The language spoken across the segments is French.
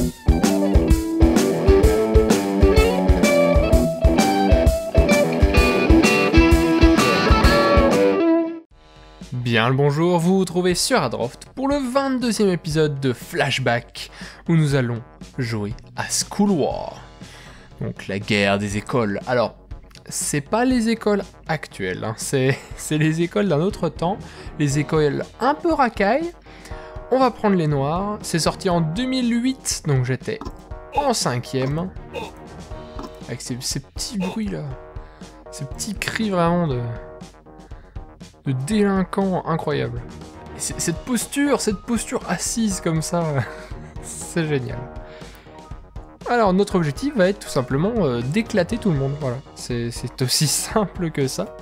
Bien le bonjour, vous vous trouvez sur Adroft pour le 22e épisode de Flashback, où nous allons jouer à School War. Donc la guerre des écoles. Alors, c'est pas les écoles actuelles, hein. C'est les écoles d'un autre temps, les écoles un peu racailles. On va prendre les noirs, c'est sorti en 2008, donc j'étais en 5e. Avec ces petits bruits là, ces petits cris vraiment de délinquants incroyables. Et cette posture assise comme ça, c'est génial. Alors notre objectif va être tout simplement d'éclater tout le monde, voilà. C'est aussi simple que ça.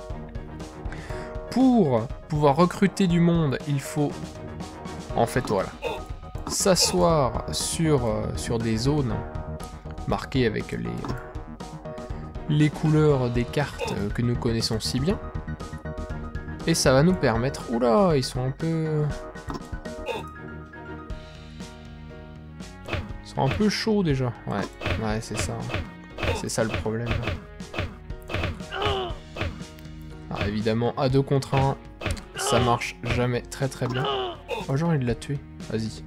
Pour pouvoir recruter du monde, il faut, en fait voilà, s'asseoir sur des zones marquées avec les couleurs des cartes que nous connaissons si bien. Et ça va nous permettre... Oula, ils sont un peu... Ils sont un peu chauds déjà. Ouais, c'est ça. C'est ça le problème. Alors évidemment, à 2 contre 1, ça marche jamais très bien. Oh, j'ai envie de la tuer. Vas-y.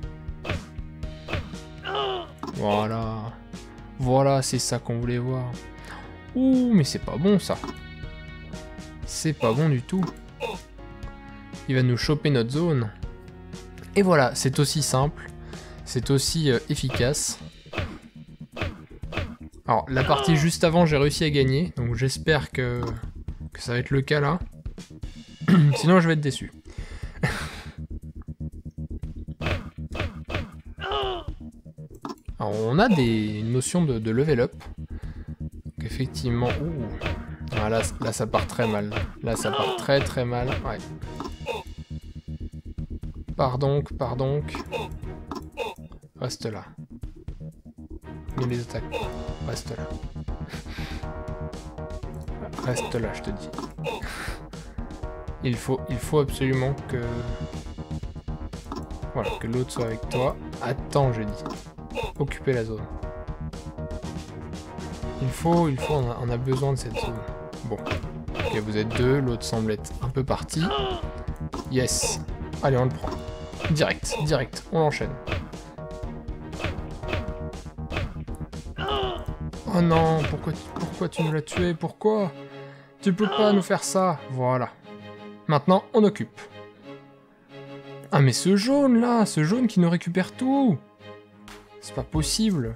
Voilà. Voilà, c'est ça qu'on voulait voir. Ouh, mais c'est pas bon ça. C'est pas bon du tout. Il va nous choper notre zone. Et voilà, c'est aussi simple. C'est aussi efficace. Alors, la partie juste avant, j'ai réussi à gagner. Donc j'espère que ça va être le cas là. Sinon, je vais être déçu. Alors, on a des notions de level up. Donc effectivement... Ouh. Ah, là, ça part très mal. Là, ça part très mal. Ouais. Pars donc. Reste là. Mais les attaques. Reste là. Reste là, je te dis. Il faut absolument que... Voilà, que l'autre soit avec toi. Attends, j'ai dit. Occuper la zone. On a besoin de cette zone. Bon. Ok, vous êtes 2, l'autre semble être un peu parti. Yes. Allez, on le prend. Direct, on enchaîne. Oh non, pourquoi tu nous l'as tué? Pourquoi? Tu peux pas nous faire ça. Voilà. Maintenant, on occupe. Ah mais ce jaune là, ce jaune qui nous récupère tout. C'est pas possible.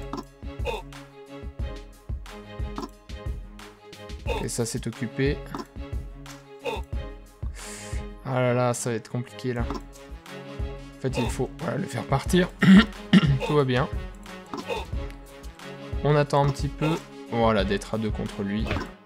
Et ça c'est occupé. Ah là là, ça va être compliqué là. En fait, il faut le faire partir. Tout va bien. On attend un petit peu. Voilà, d'être à 2 contre lui.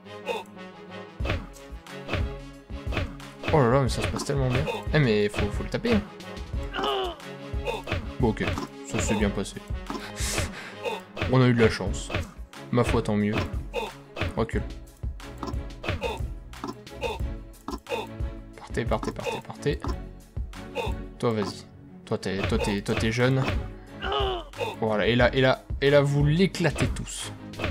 Oh là là, mais ça se passe tellement bien. Eh mais faut le taper. Hein. Bon ok, ça s'est bien passé. On a eu de la chance. Ma foi, tant mieux. Recule. Partez. Toi, vas-y. Toi, t'es jeune. Voilà, et là, vous l'éclatez tous.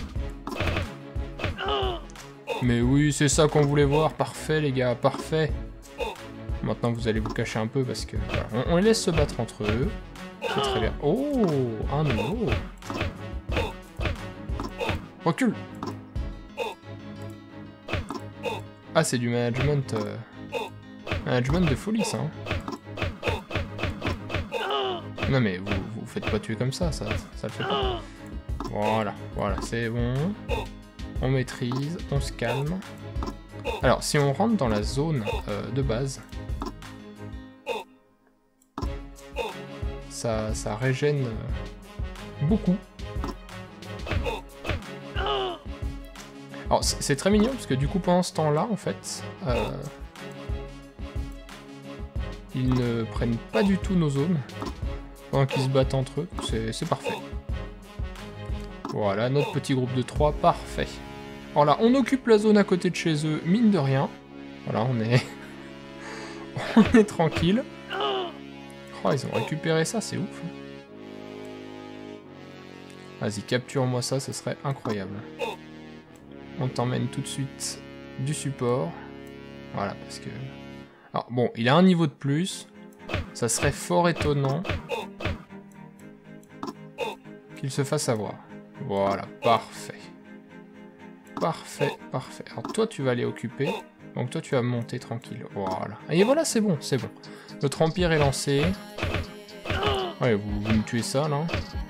Mais oui, c'est ça qu'on voulait voir. Parfait, les gars, parfait. Maintenant, vous allez vous cacher un peu parce que... Voilà, on les laisse se battre entre eux. C'est très bien. Oh, un nouveau. Recule. Ah, c'est du management... Management de folie, ça. Hein. Non mais vous faites pas tuer comme ça le fait pas. Voilà, c'est bon. On maîtrise, on se calme. Alors, si on rentre dans la zone de base, ça régène beaucoup. Alors, c'est très mignon, parce que du coup, pendant ce temps-là, en fait, ils ne prennent pas du tout nos zones. Pendant qu'ils se battent entre eux, c'est parfait. Voilà, notre petit groupe de 3, parfait. Alors là, on occupe la zone à côté de chez eux, mine de rien. Voilà, on est... on est tranquille. Oh, ils ont récupéré ça, c'est ouf. Vas-y, capture-moi ça, ce serait incroyable. On t'emmène tout de suite du support. Voilà, parce que... Alors, bon, il a un niveau de plus. Ça serait fort étonnant qu'il se fasse avoir. Voilà, parfait. Parfait, parfait. Alors toi, tu vas aller occuper. Donc toi, tu vas monter tranquille. Voilà. Et voilà, c'est bon, c'est bon. Notre empire est lancé. Ouais, vous me tuez ça, là.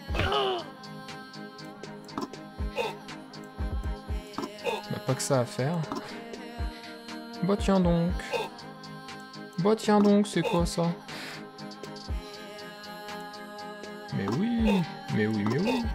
On n'a pas que ça à faire. Bah tiens donc. Bah tiens donc, c'est quoi ça? Mais oui, mais oui, mais oui.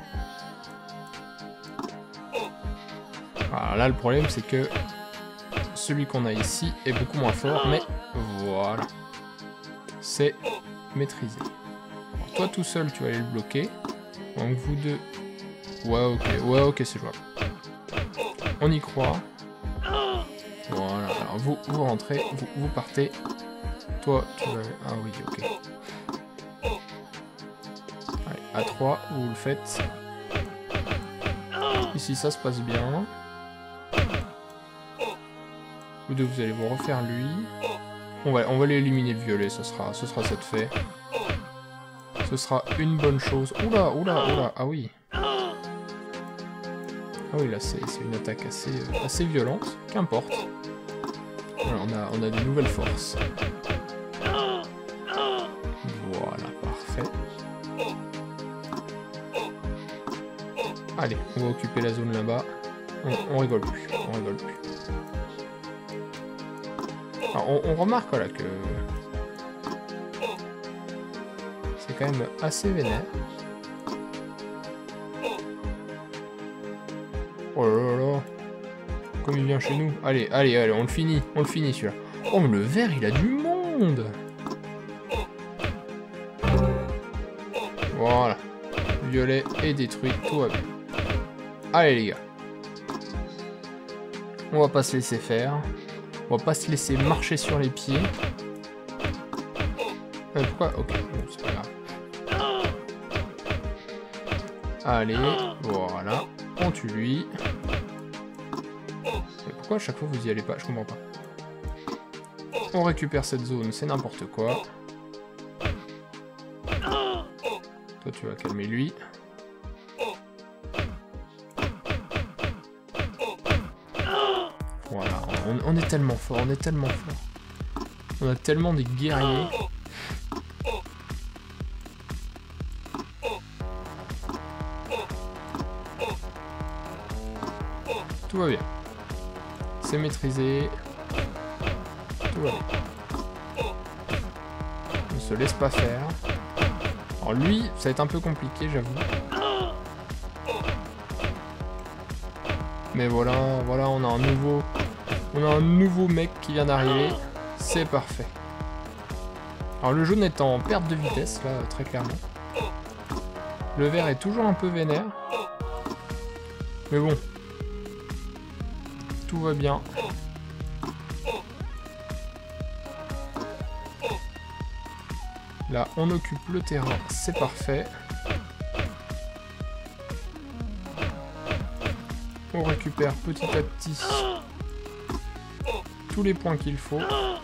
Alors là, le problème, c'est que celui qu'on a ici est beaucoup moins fort, mais voilà. C'est maîtrisé. Alors, toi, tout seul, tu vas aller le bloquer. Donc, vous deux... Ouais, ok, c'est jouable. On y croit. Voilà, alors vous rentrez, vous partez. Toi, tu vas... Ah oui, ok. Allez, à 3, vous le faites. Ici, ça se passe bien. Vous deux, vous allez vous refaire lui. On va l'éliminer le violet, ce sera cette fait. Ce sera une bonne chose. Oula, oula, oula, ah oui. Ah oui, là, c'est une attaque assez violente. Qu'importe. Voilà, on a des nouvelles forces. Voilà, parfait. Allez, on va occuper la zone là-bas. On rigole plus, on rigole plus. Alors, on remarque là que c'est quand même assez vénère. Oh là là, comme il vient chez nous. Allez, on le finit celui-là. Oh mais le vert, il a du monde. Voilà, violet est détruit, tout va bien. Allez les gars, on va pas se laisser faire. On va pas se laisser marcher sur les pieds. Pourquoi? Ok, bon, c'est pas grave. Allez, voilà. On tue lui. Et pourquoi à chaque fois vous y allez pas? Je comprends pas. On récupère cette zone, c'est n'importe quoi. Toi, tu vas calmer lui. Voilà, on est tellement fort, on est tellement fort. On a tellement des guerriers. Tout va bien. C'est maîtrisé. Tout va bien. On ne se laisse pas faire. Alors lui, ça va être un peu compliqué, j'avoue. Mais voilà, on a un nouveau mec qui vient d'arriver. C'est parfait. Alors le jaune est en perte de vitesse, là, très clairement. Le vert est toujours un peu vénère. Mais bon. Tout va bien. Là, on occupe le terrain, c'est parfait. On récupère petit à petit tous les points qu'il faut.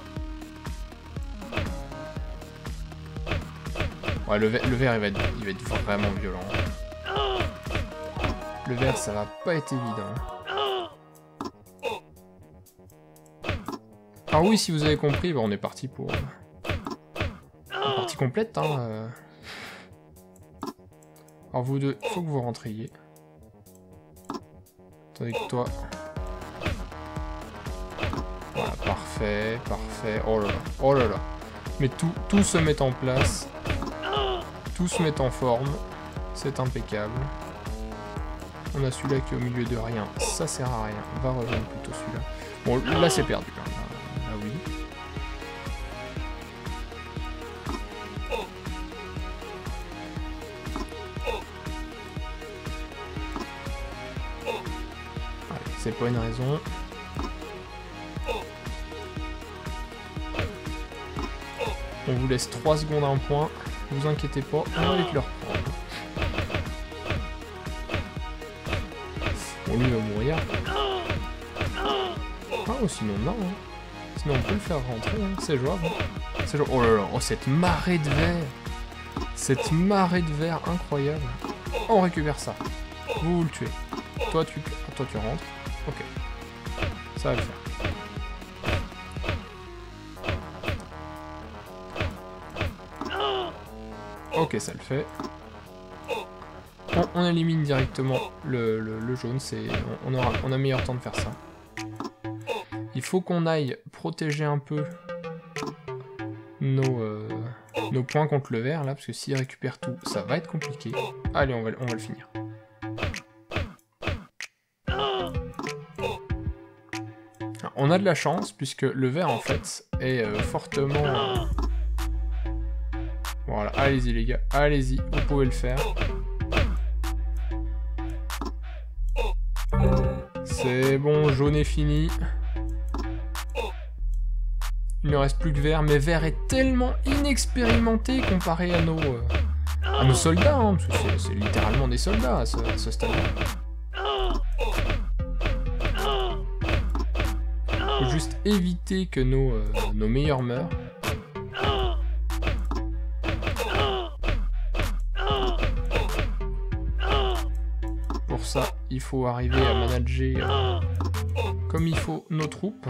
Ouais, le vert il va être vraiment violent. Le vert, ça va pas être évident. Ah oui, si vous avez compris, bah on est parti pour... partie complète, hein. Alors vous deux, il faut que vous rentriez. Tandis que toi... Voilà, parfait, parfait. Oh là là, oh là là. Mais tout se met en place. Tout se met en forme. C'est impeccable. On a celui-là qui est au milieu de rien. Ça sert à rien. On va rejoindre plutôt celui-là. Bon, là c'est perdu. Là oui. C'est pas une raison. On vous laisse 3 secondes à un point. Ne vous inquiétez pas, on va aller te le reprendre. lui va mourir. Ah, ou sinon, non. Hein. Sinon, on peut le faire rentrer, hein. C'est jouable. C'est jouable. Oh là là, oh, cette marée de verre. Cette marée de verre incroyable. On récupère ça. Vous le tuez. Toi, tu rentres. Ok. Ça va le faire. Ok, ça le fait. On élimine directement le jaune. On a meilleur temps de faire ça. Il faut qu'on aille protéger un peu nos points contre le vert, là, parce que s'il récupère tout, ça va être compliqué. Allez, on va le finir. Alors, on a de la chance, puisque le vert, en fait, est fortement... Voilà, allez-y les gars, allez-y, vous pouvez le faire. C'est bon, jaune est fini. Il ne reste plus que vert, mais vert est tellement inexpérimenté comparé à nos soldats, hein, parce que c'est littéralement des soldats à ce stade-là. Faut juste éviter que nos meilleurs meurent. Pour ça, il faut arriver à manager comme il faut nos troupes.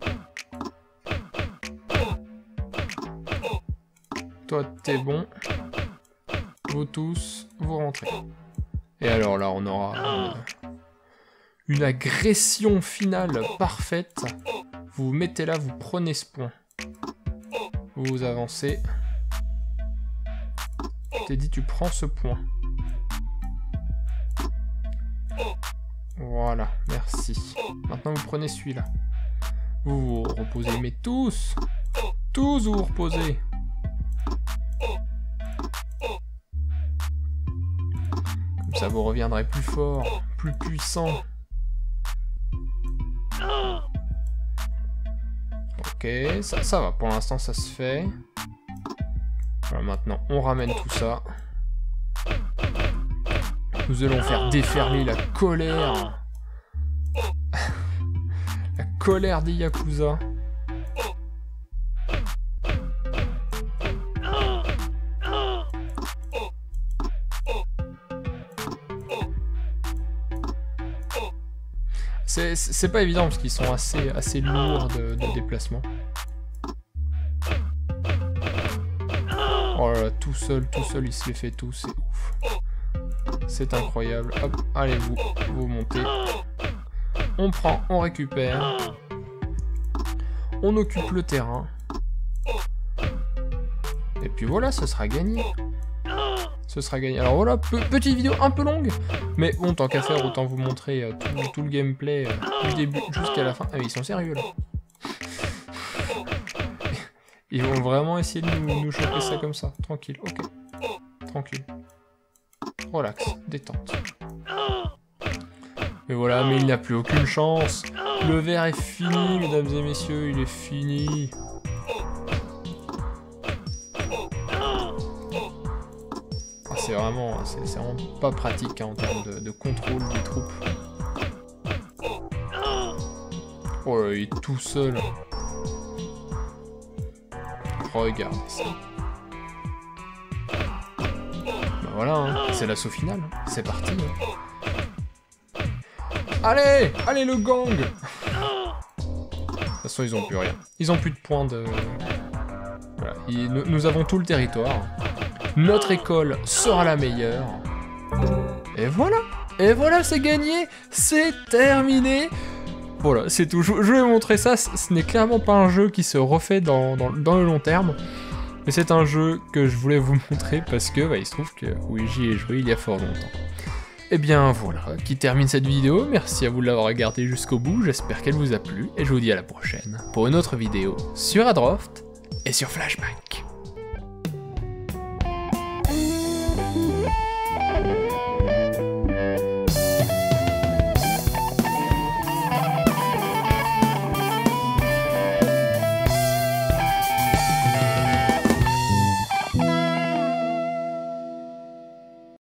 Toi, t'es bon. Vous tous, vous rentrez. Et alors là, on aura une agression finale parfaite. Vous vous mettez là, vous prenez ce point. Vous avancez. Je t'ai dit, tu prends ce point. Voilà, merci. Maintenant, vous prenez celui-là. Vous vous reposez, mais tous vous vous reposez. Comme ça, vous reviendrez plus fort, plus puissant. Ok, ça va. Pour l'instant, ça se fait. Voilà, maintenant, on ramène tout ça. Nous allons faire déferler la colère. La colère des Yakuza. C'est pas évident parce qu'ils sont assez lourds de déplacement. Oh là là, tout seul, il se les fait tout, c'est ouf. C'est incroyable. Hop, allez, vous montez. On prend, on récupère. On occupe le terrain. Et puis voilà, ce sera gagné. Ce sera gagné. Alors voilà, petite vidéo un peu longue. Mais bon, tant qu'à faire, autant vous montrer tout le gameplay du début jusqu'à la fin. Ah mais ils sont sérieux là. Ils vont vraiment essayer de nous choper ça comme ça. Tranquille, ok. Tranquille. Relax, détente. Et voilà, mais il n'a plus aucune chance. Le vert est fini, mesdames et messieurs, il est fini. Ah, c'est vraiment pas pratique hein, en termes de contrôle des troupes. Oh là, il est tout seul. Regardez ça. Bah voilà, hein, c'est l'assaut final. C'est parti. Hein. Allez, allez le gang. De toute façon, ils ont plus rien. Ils ont plus de points de... Voilà. Nous avons tout le territoire. Notre école sera la meilleure. Et voilà. Et voilà, c'est gagné. C'est terminé. Voilà, c'est tout. Je vais vous montrer ça. Ce n'est clairement pas un jeu qui se refait dans le long terme. Mais c'est un jeu que je voulais vous montrer parce que bah, il se trouve que oui, j'y ai joué il y a fort longtemps. Et bien voilà, qui termine cette vidéo. Merci à vous de l'avoir regardé jusqu'au bout. J'espère qu'elle vous a plu. Et je vous dis à la prochaine pour une autre vidéo sur Adroft et sur Flashback.